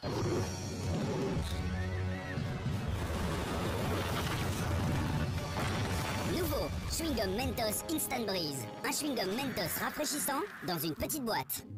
Nouveau, chewing-gum Mentos Instant Breeze. Un chewing-gum Mentos rafraîchissant dans une petite boîte.